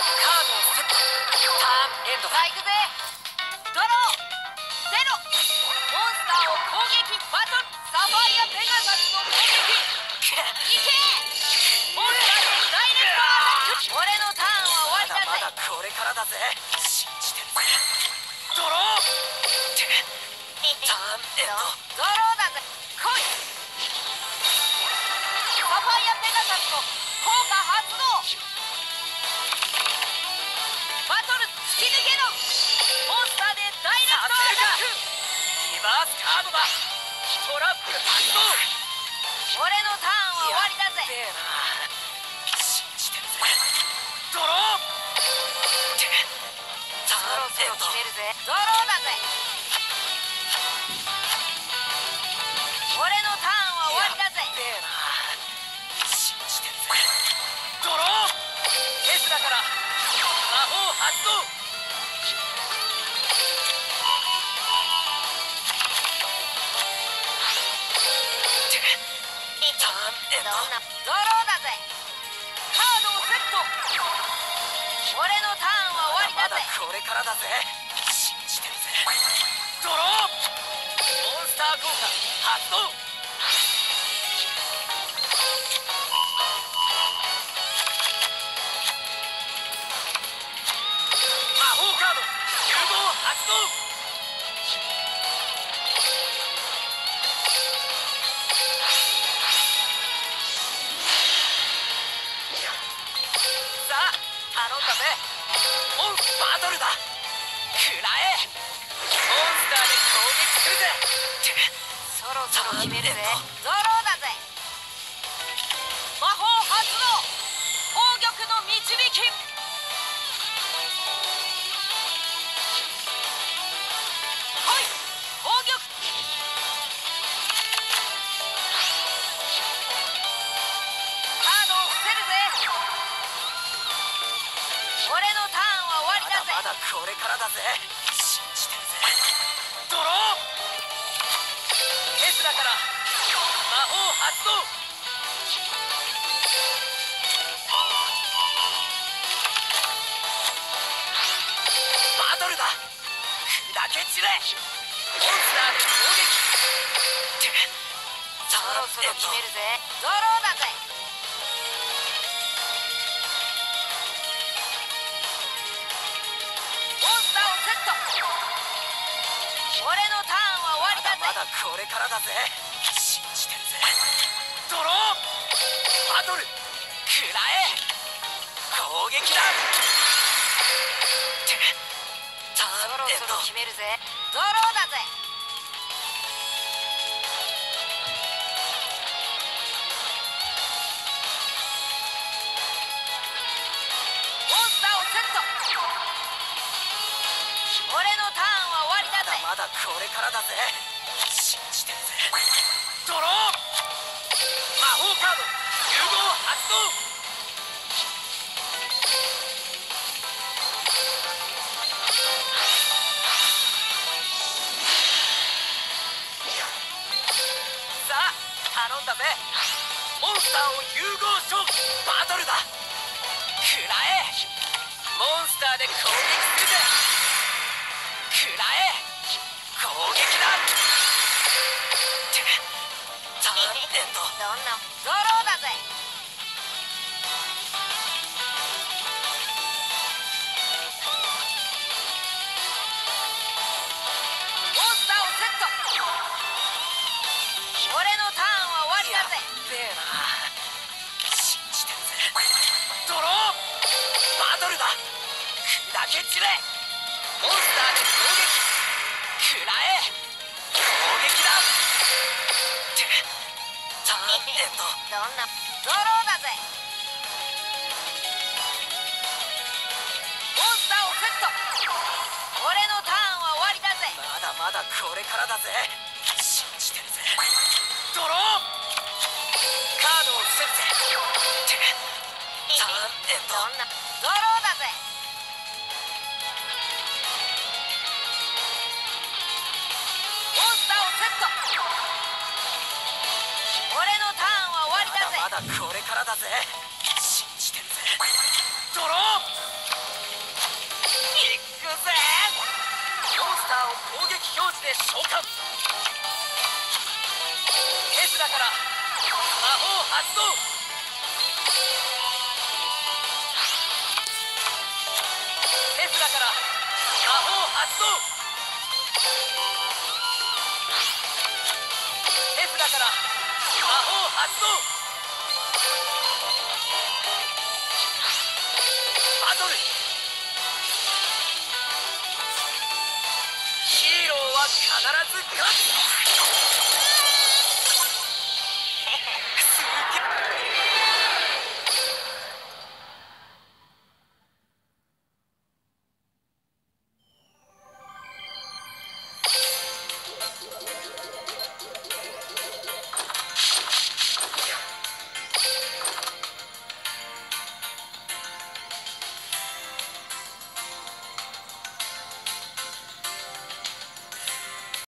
カードをセット。ターンエンドだ。 さあ行くぜ。ドローゼロ。モンスターを攻撃バトル。サファイアペガサスの攻撃。いけ。モンスターでダイレクトアタック。俺のターンは終わりだぜ。 まだこれからだぜ。信じてるぜ。ドローターンエンド。 ドローだぜ。来い。サファイアペガサスの効果発動。バトル突き抜けろ。モンスターでダイレクトアタック。 リバースカードだ。トラップ発動。 俺のターンは終わりだぜ。 やっべえな。信じてるぜ。ドロータそろそろーンエンド。 決めるぜ。ドローだぜ。俺のターンは終わりだぜ。 やっべえな。信じてるぜ。ドロー S だから魔法発動。ターンエンド。 ドローだぜ。カードをセット。俺のターンは終わりだぜ。 まだこれからだぜ。信じてるぜ。ドローモンスター効果発動。魔法カード融合発動。さあ頼んだぜ。モンスバトルだ。食らえ。モンスターで攻撃するぜ。 そろそろ決めるぜ。ドロターンエンーだぜ。魔法発動。宝玉の導き。来い。宝玉。カードを伏せるぜ。俺のターンは終わりだぜ。 まだこれからだぜ。信じてるぜ。ドロー S だから魔法発動。バトルだ。砕け散れ。モンスターで攻撃。 そろそろ決めるぜ。ドローだぜ。モンスターをセット。俺のターンは終わりだぜ。 まだこれからだぜ。信じてるぜ。ドローバトル食らえ。攻撃だ。タそろーンエンド。 そろ決めるぜ。ドローだぜ。モンスターをセット。俺のターンは終わりだぜ。 まだこれからだぜ。信じてるぜ。ドロー魔法カード融合発動。さあ頼んだぜ。モンスターを融合勝負バトルだ。食らえ。モンスターで攻撃するぜ。食らえ。攻撃だ。ターンエンド。 どんなドローだぜ。モンスターをセット。俺のターンは終わりだぜ。 やっべえな。信じてるぜ。ドローバトルだ。砕け散れ。モンスターで攻撃。食らえ。攻撃だ。ターンエンド。 どんなドローだぜ。モンスターをセット。俺のターンは終わりだぜ。 まだまだこれからだぜ。信じてるぜ。ドローカードを伏せるぜ。ターンエンド。 どんなドローだぜ。モンスターをセット。俺のターンは終わりだぜ。 まだまだこれからだぜ。信じてるぜ。ドローで召喚。テスラから魔法発動。テスラから魔法発動。テスラから魔法発動。バトル。ヒーローは必ず勝つ。